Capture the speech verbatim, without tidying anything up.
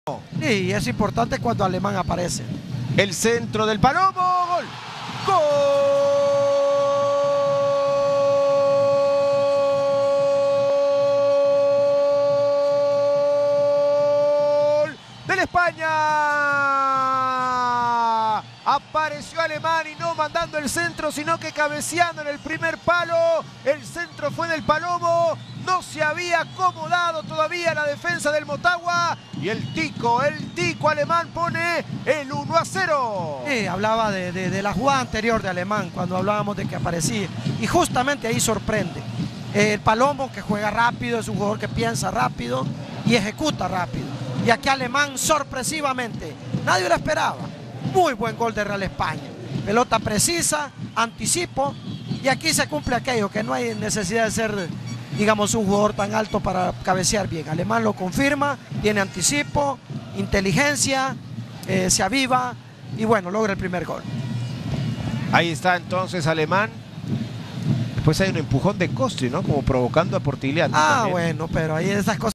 Sí, es importante cuando Alemán aparece. El centro del Palomo, gol. ¡Gol de la España! Apareció Alemán y no mandando el centro, sino que cabeceando en el primer palo. El centro fue del Palomo. No se había acomodado todavía la defensa del Motagua. Y el tico, el tico alemán pone el uno a cero. Sí, hablaba de, de, de la jugada anterior de Alemán, cuando hablábamos de que aparecía. Y justamente ahí sorprende. El Palomo, que juega rápido, es un jugador que piensa rápido y ejecuta rápido. Y aquí Alemán, sorpresivamente, nadie lo esperaba. Muy buen gol de Real España. Pelota precisa, anticipo. Y aquí se cumple aquello, que no hay necesidad de ser, digamos, un jugador tan alto para cabecear bien. Alemán lo confirma, tiene anticipo, inteligencia, eh, se aviva y bueno, logra el primer gol. Ahí está entonces Alemán. Después hay un empujón de Costri, ¿no? Como provocando a Portigliani. Ah, también. bueno, pero ahí esas cosas.